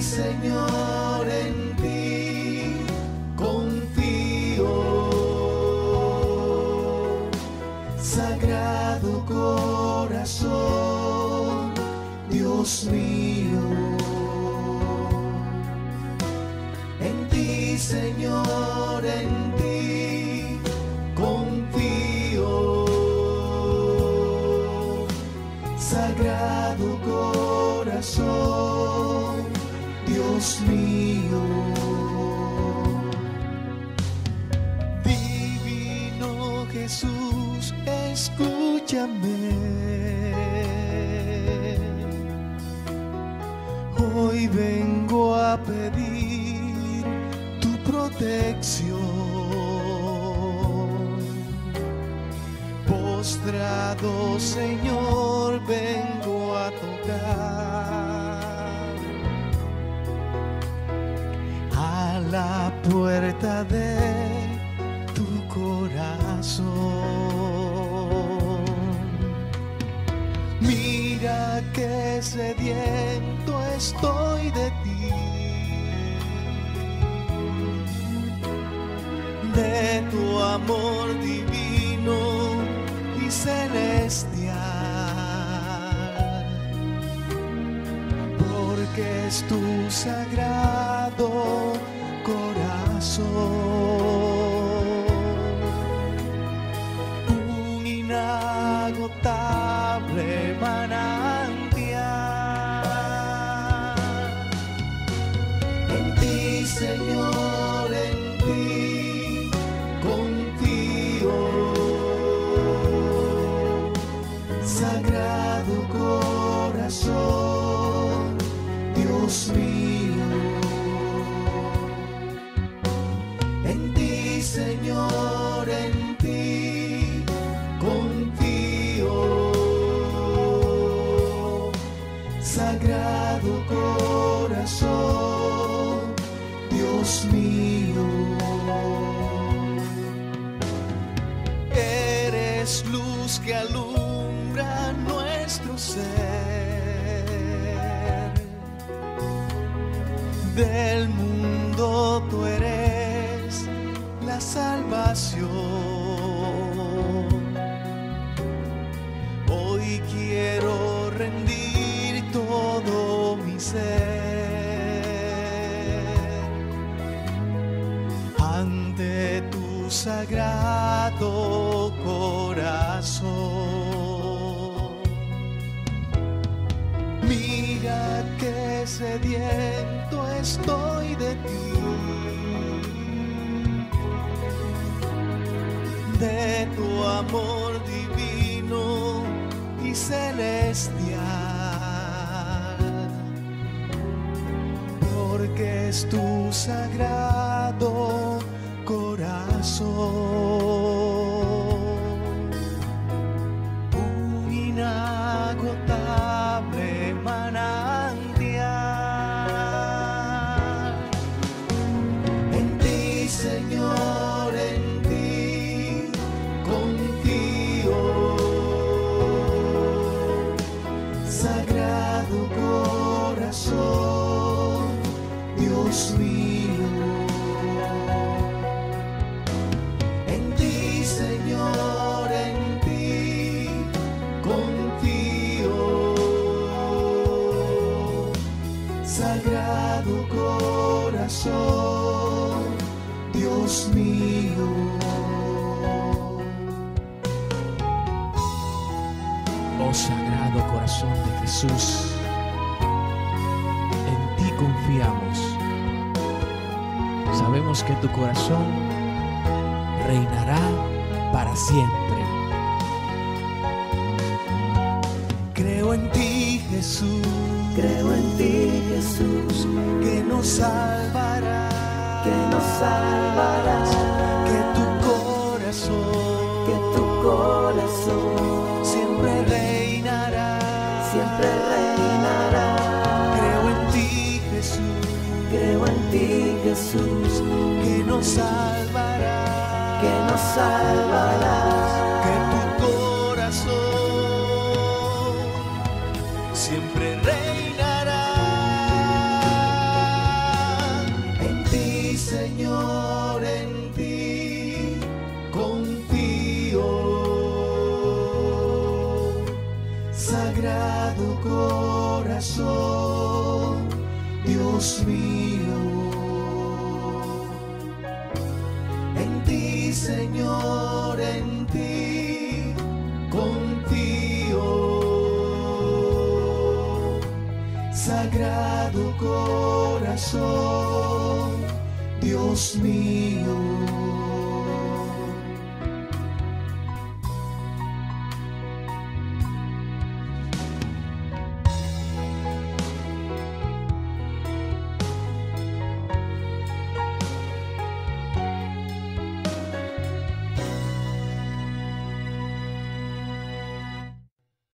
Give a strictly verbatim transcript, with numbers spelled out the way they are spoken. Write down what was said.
Señor, en ti confío. Sagrado corazón, Dios mío, en ti, Señor, en ti confío. Sagrado corazón, Dios mío. Divino Jesús, escúchame. Hoy vengo a pedir tu protección. Postrado, Señor, vengo a tocar a la puerta de tu corazón. Mira que sediento estoy de ti, de tu amor divino y celestial, porque es tu sagrado corazón, un inagotable manantial. En ti, Señor, en ti confío. Sagrado corazón, Dios mío, en ti, Señor, en ti confío. Sagrado corazón, Dios mío, eres luz que alumbra nuestro ser. Del mundo tú eres la salvación. Hoy quiero rendir todo mi ser ante tu sagrado corazón. Mira que sediento estoy de ti, de tu amor divino y celestial, porque es tu sagrado corazón, un inagotable manantial. En ti, Señor, en ti confío. Sagrado corazón, Dios mío, en ti, Señor, en ti confío. Sagrado corazón, Dios mío. Oh Sagrado Corazón de Jesús, en ti confiamos. Sabemos que tu corazón reinará para siempre. Creo en ti, Jesús, Creo en ti, Jesús, que nos salvará, que nos salvarás, que tu corazón, que tu corazón siempre reinará, siempre reinará. Creo en ti, Jesús, Creo en ti, Jesús, que nos salvará, que nos salvarás, que tu corazón siempre reinará. corazón, Dios mío. En ti, Señor, en ti confío. Sagrado corazón, Dios mío.